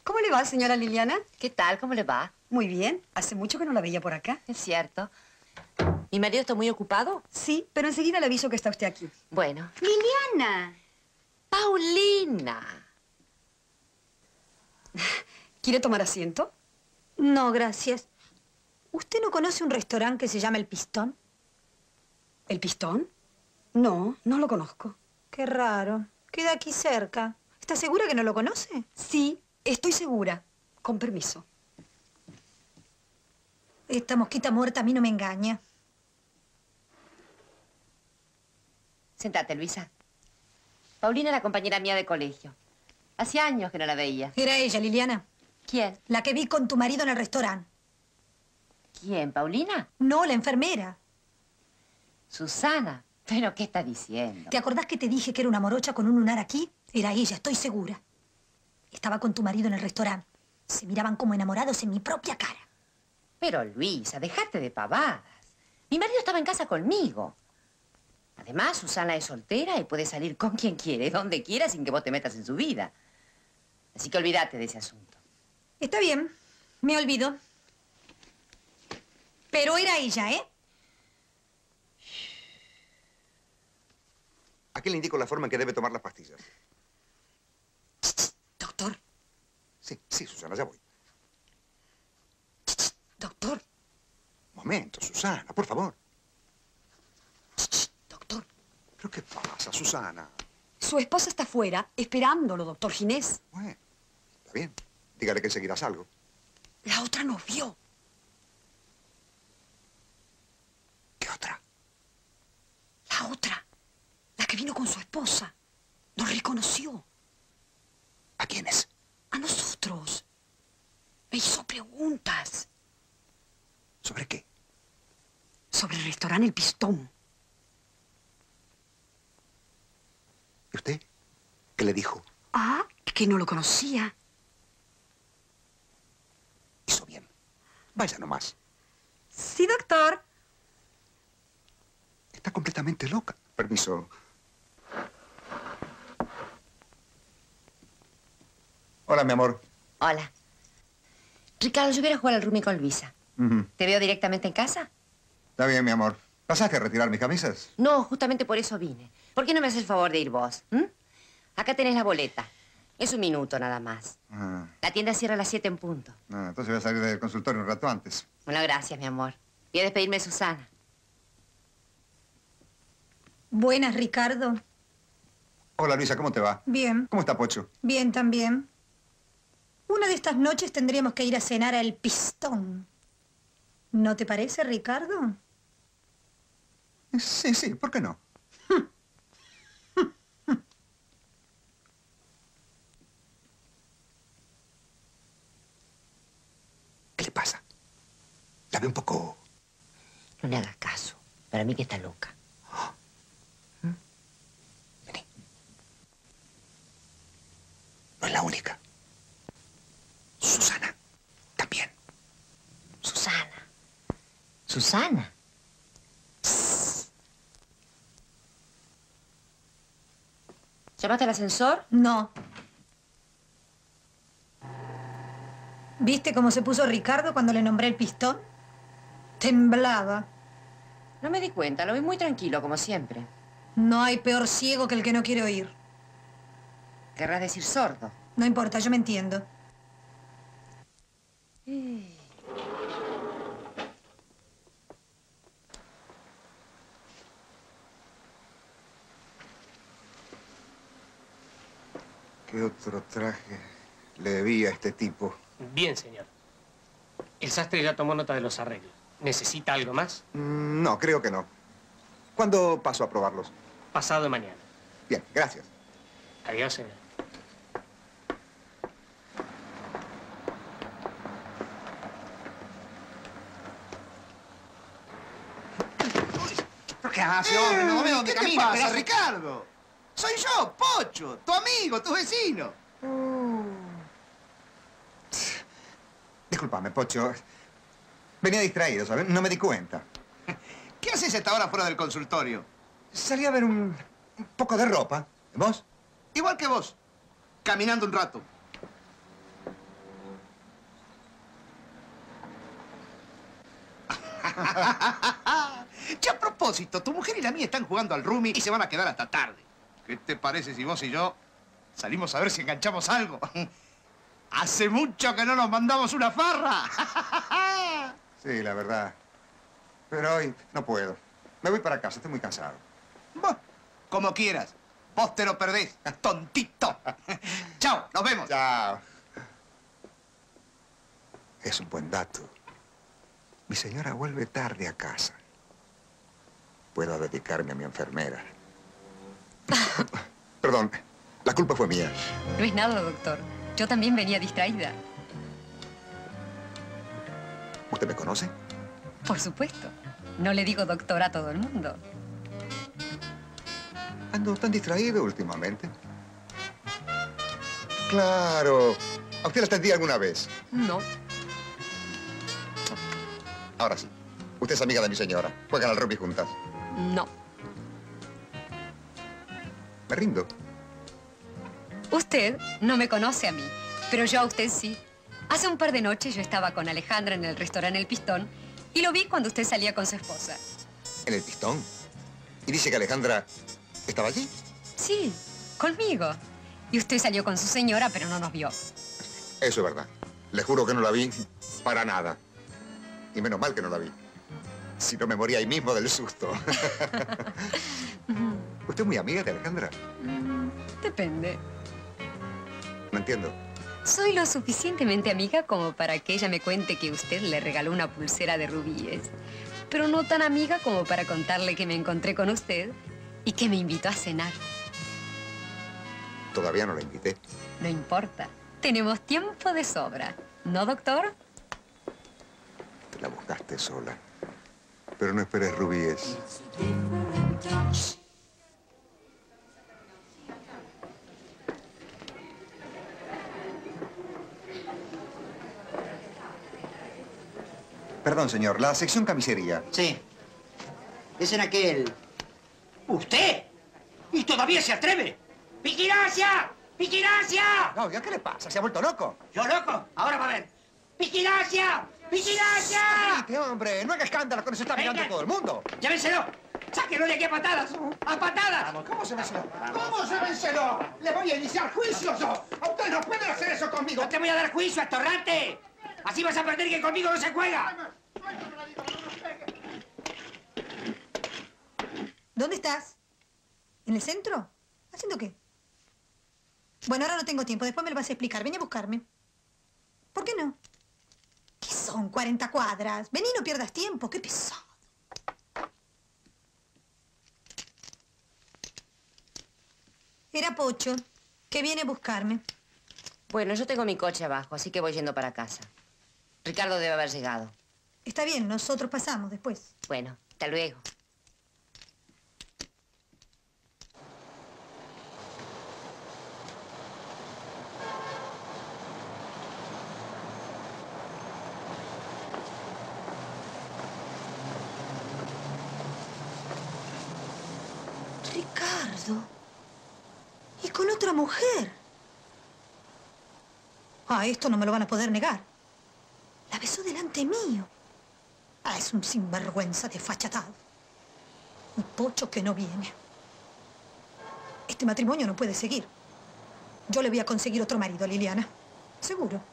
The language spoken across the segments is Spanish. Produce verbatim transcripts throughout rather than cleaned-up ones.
¿Cómo le va, señora Liliana? ¿Qué tal? ¿Cómo le va? Muy bien. Hace mucho que no la veía por acá. Es cierto. ¿Mi marido está muy ocupado? Sí, pero enseguida le aviso que está usted aquí. Bueno. ¡Liliana! ¡Paulina! ¿Quiere tomar asiento? No, gracias. ¿Usted no conoce un restaurante que se llama El Pistón? ¿El Pistón? No, no lo conozco. Qué raro. Queda aquí cerca. ¿Está segura que no lo conoce? Sí, estoy segura. Con permiso. Esta mosquita muerta a mí no me engaña. Sentate, Luisa. Paulina es la compañera mía de colegio. Hacía años que no la veía. Era ella, Liliana. ¿Quién? La que vi con tu marido en el restaurante. ¿Quién? ¿Paulina? No, la enfermera. Susana. ¿Pero qué está diciendo? ¿Te acordás que te dije que era una morocha con un lunar aquí? Era ella, estoy segura. Estaba con tu marido en el restaurante. Se miraban como enamorados en mi propia cara. Pero, Luisa, dejate de pavadas. Mi marido estaba en casa conmigo. Además, Susana es soltera y puede salir con quien quiere, donde quiera, sin que vos te metas en su vida. Así que olvídate de ese asunto. Está bien, me olvido. Pero era ella, ¿eh? Aquí le indico la forma en que debe tomar las pastillas. Doctor. Sí, sí, Susana, ya voy. Doctor. Momento, Susana, por favor. Doctor. ¿Pero qué pasa, Susana? Su esposa está afuera, esperándolo, doctor Ginés. Bueno, está bien. Dígale que enseguida salgo. La otra nos vio. ¿Qué otra? La otra. La que vino con su esposa. Nos reconoció. ¿A quiénes? A nosotros. Me hizo preguntas. ¿Sobre qué? Sobre el restaurante El Pistón. ¿Y usted? ¿Qué le dijo? Ah, que no lo conocía. Hizo bien. Vaya nomás. Sí, doctor. Está completamente loca. Permiso. Hola, mi amor. Hola. Ricardo, yo quiero jugar al Rumi con Luisa. Uh-huh. ¿Te veo directamente en casa? Está bien, mi amor. ¿Pasaste a retirar mis camisas? No, justamente por eso vine. ¿Por qué no me haces el favor de ir vos? ¿Mm? Acá tenés la boleta. Es un minuto nada más. Ah. La tienda cierra a las siete en punto. Ah, entonces voy a salir del consultorio un rato antes. Bueno, gracias, mi amor. Voy a despedirme de Susana. Buenas, Ricardo. Hola, Luisa, ¿cómo te va? Bien. ¿Cómo está Pocho? Bien, también. Una de estas noches tendríamos que ir a cenar a El Pistón. ¿No te parece, Ricardo? Sí, sí, ¿por qué no? ¿Qué le pasa? La ve un poco... No le hagas caso. Para mí que está loca. ¿Mm? Vení. No es la única. Susana. También. Susana. Susana. ¿Llamaste al ascensor? No. ¿Viste cómo se puso Ricardo cuando le nombré El Pistón? Temblaba. No me di cuenta, lo vi muy tranquilo, como siempre. No hay peor ciego que el que no quiere oír. Querrás decir sordo. No importa, yo me entiendo. Eh. ¿Qué otro traje le debía a este tipo? Bien, señor. El sastre ya tomó nota de los arreglos. ¿Necesita algo más? Mm, no, creo que no. ¿Cuándo paso a probarlos? Pasado mañana. Bien, gracias. Adiós, señor. ¿Pero qué hace, hombre? No veo dónde ¿Qué camina. te pasa, pedazo- Ricardo? Soy yo, Pocho, tu amigo, tu vecino. Disculpame, Pocho. Venía distraído, ¿sabes? No me di cuenta. ¿Qué haces a esta hora fuera del consultorio? Salí a ver un, un poco de ropa. ¿Vos? Igual que vos, caminando un rato. Che, a propósito, tu mujer y la mía están jugando al Rumi y se van a quedar hasta tarde. ¿Qué te parece si vos y yo salimos a ver si enganchamos algo? Hace mucho que no nos mandamos una farra. Sí, la verdad. Pero hoy no puedo. Me voy para casa, estoy muy cansado. Bah, como quieras. Vos te lo perdés, tontito. Chao, nos vemos. Chao. Es un buen dato. Mi señora vuelve tarde a casa. Puedo dedicarme a mi enfermera. Perdón, la culpa fue mía. No es nada, doctor. Yo también venía distraída. ¿Usted me conoce? Por supuesto. No le digo doctor a todo el mundo. Ando tan distraído últimamente. Claro. ¿A usted la atendí alguna vez? No. Ahora sí. Usted es amiga de mi señora. Juegan al rugby juntas. No. Me rindo. Usted no me conoce a mí, pero yo a usted sí. Hace un par de noches yo estaba con Alejandra en el restaurante El Pistón y lo vi cuando usted salía con su esposa. ¿En el Pistón? ¿Y dice que Alejandra estaba allí? Sí, conmigo. Y usted salió con su señora, pero no nos vio. Eso es verdad. Le juro que no la vi para nada. Y menos mal que no la vi. Si no me moría ahí mismo del susto. ¿Usted es muy amiga de Alejandra? Depende. No entiendo. Soy lo suficientemente amiga como para que ella me cuente que usted le regaló una pulsera de rubíes. Pero no tan amiga como para contarle que me encontré con usted y que me invitó a cenar. Todavía no la invité. No importa. Tenemos tiempo de sobra. ¿No, doctor? Te la buscaste sola. Pero no esperes rubíes. Perdón, señor. La sección camisería. Sí. Es en aquel... ¿Usted? ¿Y todavía se atreve? ¡Vigilancia! ¡Vigilancia! No, ¿ya qué le pasa? ¿Se ha vuelto loco? ¿Yo loco? Ahora va a ver. ¡Vigilancia! ¡Vigilancia! ¡Cállate, hombre! No haga escándalo, con eso está mirando Venga. todo el mundo. ¡Llévenselo! ¡Sáquenlo de aquí a patadas! ¡A patadas! ¿Cómo se vencelo? ¿Cómo se vencelo? Le voy a iniciar juicio yo. A usted no puede hacer eso conmigo. ¡No te voy a dar juicio, atorrante! Así vas a aprender que conmigo no se juega. ¿Dónde estás? ¿En el centro? ¿Haciendo qué? Bueno, ahora no tengo tiempo. Después me lo vas a explicar. Ven a buscarme. ¿Por qué no? ¿Qué son cuarenta cuadras? Vení, no pierdas tiempo. ¡Qué pesado! Era Pocho, que viene a buscarme. Bueno, yo tengo mi coche abajo, así que voy yendo para casa. Ricardo debe haber llegado. Está bien, nosotros pasamos después. Bueno, hasta luego. Ricardo. Y con otra mujer. Ah, esto no me lo van a poder negar. La besó delante mío. Ah, es un sinvergüenza desfachatado. Un Pocho que no viene. Este matrimonio no puede seguir. Yo le voy a conseguir otro marido, Liliana. Seguro.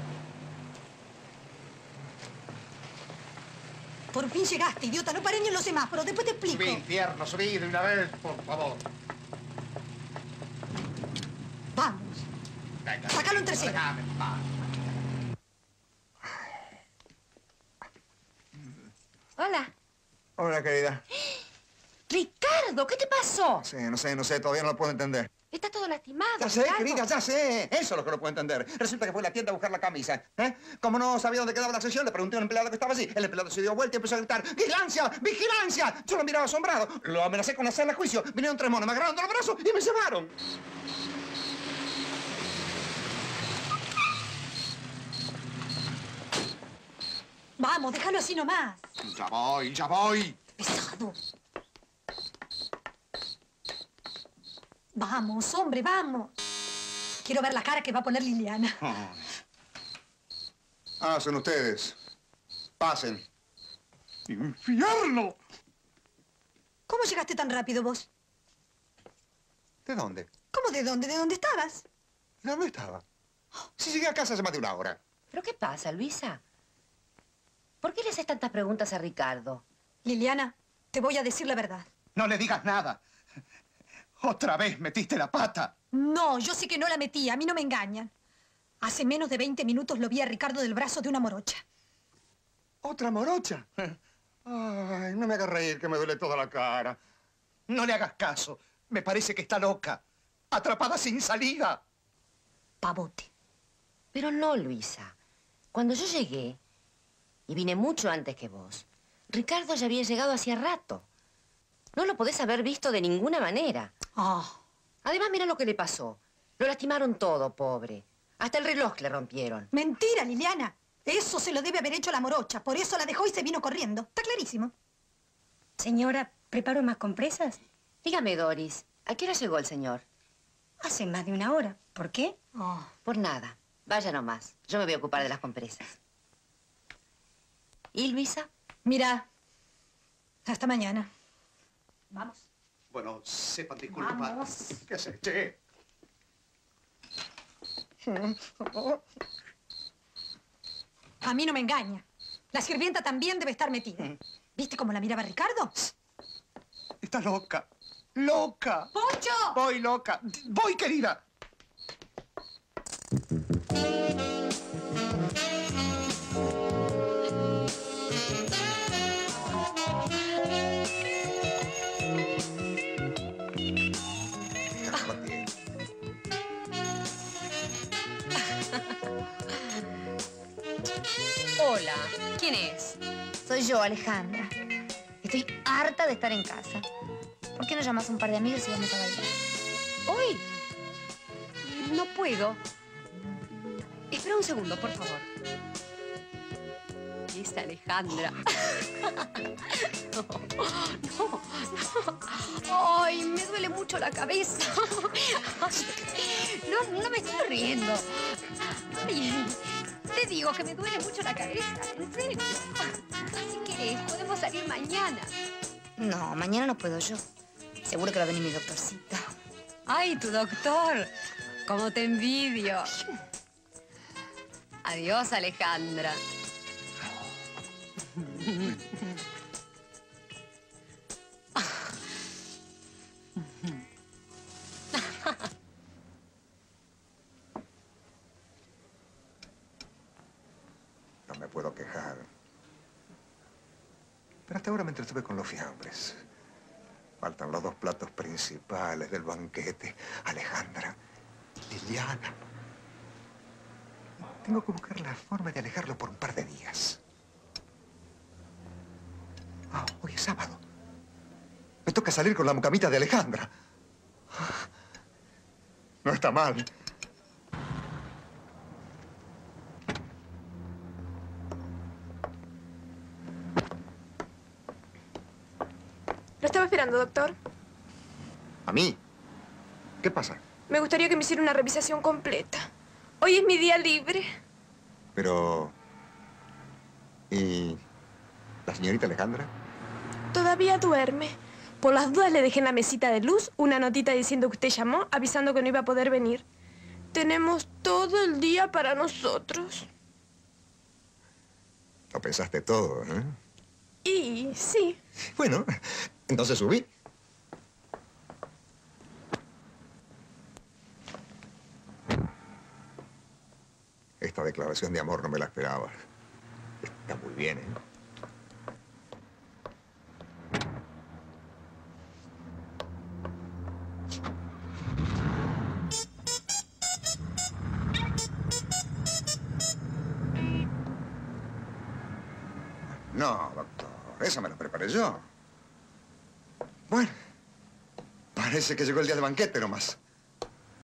Por fin llegaste, idiota. No paré ni en los semáforos. Después te explico. Subí, infierno, subí de una vez, por favor. Vamos. Venga, Sácalo en tercera. déjame en paz. Hola. Hola, querida. Ricardo, ¿qué te pasó? No sé, no sé, no sé. Todavía no lo puedo entender. Estás todo lastimado, Ya sé, Ricardo. querida, ya sé. Eso es lo que no puedo entender. Resulta que fue a la tienda a buscar la camisa. ¿eh? Como no sabía dónde quedaba la sección, le pregunté a un empleado que estaba allí. El empleado se dio vuelta y empezó a gritar: ¡Vigilancia! ¡Vigilancia! Yo lo miraba asombrado. Lo amenacé con hacerle juicio. Vinieron tres monos, me agarraron de los brazos y me llevaron. Vamos, déjalo así nomás. Ya voy, ya voy. Pesado. Vamos, hombre, vamos. Quiero ver la cara que va a poner Liliana. Ah, son ustedes. Pasen. ¡Infierno! ¿Cómo llegaste tan rápido vos? ¿De dónde? ¿Cómo de dónde? ¿De dónde estabas? ¿De dónde estaba? Si llegué a casa hace más de una hora. ¿Pero qué pasa, Luisa? ¿Por qué le haces tantas preguntas a Ricardo? Liliana, te voy a decir la verdad. No le digas nada. Otra vez metiste la pata. No, yo sé que no la metí. A mí no me engañan. Hace menos de veinte minutos lo vi a Ricardo del brazo de una morocha. ¿Otra morocha? Ay, no me hagas reír, que me duele toda la cara. No le hagas caso. Me parece que está loca. Atrapada sin salida. Pavote. Pero no, Luisa. Cuando yo llegué, y vine mucho antes que vos, Ricardo ya había llegado hacía rato. No lo podés haber visto de ninguna manera. Ah. Además, mira lo que le pasó. Lo lastimaron todo, pobre. Hasta el reloj le rompieron. Mentira, Liliana. Eso se lo debe haber hecho la morocha. Por eso la dejó y se vino corriendo. Está clarísimo. Señora, ¿preparo más compresas? Dígame, Doris, ¿a qué hora llegó el señor? Hace más de una hora. ¿Por qué? Oh. Por nada. Vaya nomás. Yo me voy a ocupar de las compresas. ¿Y Luisa? Mira, hasta mañana. Vamos. Bueno, sepan disculpar. Vamos. ¿Qué haces, che? A mí no me engaña. La sirvienta también debe estar metida. ¿Viste cómo la miraba Ricardo? Está loca. ¡Loca! ¡Poncho! Voy, loca. Voy, querida. Hola. ¿Quién es? Soy yo, Alejandra. Estoy harta de estar en casa. ¿Por qué no llamas a un par de amigos y vamos a bailar? ¿Hoy? No puedo. Espera un segundo, por favor. Es Alejandra. No, no, no. Ay, me duele mucho la cabeza. No, no me estoy riendo. Ay, te digo que me duele mucho la cabeza, en serio. Si querés, podemos salir mañana. No, mañana no puedo yo. Seguro que va a venir mi doctorcito. Ay, tu doctor. Cómo te envidio. Adiós, Alejandra. No me puedo quejar. Pero hasta ahora me entretuve con los fiambres. Faltan los dos platos principales del banquete. Alejandra, Liliana. Tengo que buscar la forma de alejarlo por un par de días. Ah, hoy es sábado. Me toca salir con la mucamita de Alejandra. No está mal. Lo estaba esperando, doctor. ¿A mí? ¿Qué pasa? Me gustaría que me hiciera una revisación completa. Hoy es mi día libre. Pero... ¿y la señorita Alejandra? Todavía duerme. Por las dudas le dejé en la mesita de luz una notita diciendo que usted llamó, avisando que no iba a poder venir. Tenemos todo el día para nosotros. Lo pensaste todo, ¿eh? Y sí. Bueno, entonces subí. Esta declaración de amor no me la esperaba. Está muy bien, ¿eh? No, doctor, esa me la preparé yo. Bueno, parece que llegó el día del banquete nomás.